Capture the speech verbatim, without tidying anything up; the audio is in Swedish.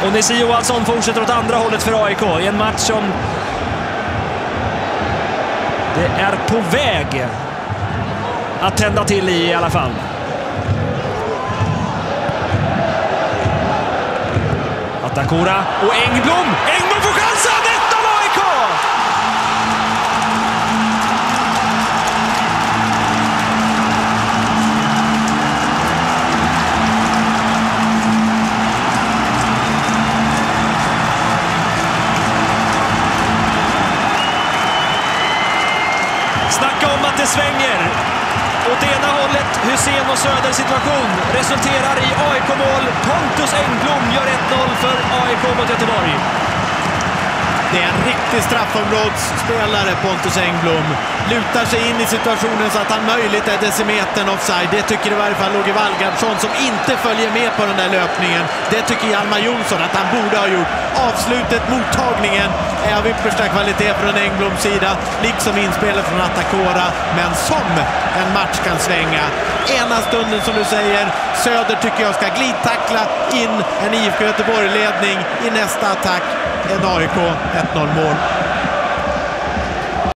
Och Nisse Johansson fortsätter åt andra hållet för A I K i en match som det är på väg att tända till i i alla fall. Atakora och Engblom. Engblom får chansen! ett noll A I K! Snacka om att det svänger. Åt ena hållet Hussein och Söder situation resulterar i A I K-mål. Pontus Engblom gör ett noll för A I K mot Göteborg. Det är en riktig straffområdsspelare, Pontus Engblom. Lutar sig in i situationen så att han möjligt är decimetern offside. Det tycker i varje fall Loge Valgardsson som inte följer med på den där löpningen. Det tycker Hjalmar Jonsson att han borde ha gjort. Avslutet, mottagningen är av yppersta kvalitet från Engbloms sida. Liksom inspelet från Atakora. Men som en match kan svänga. Ena stunden som du säger, Söder tycker jag ska glidtackla in en I F K Göteborg-ledning i nästa attack. En A I K ett noll mål.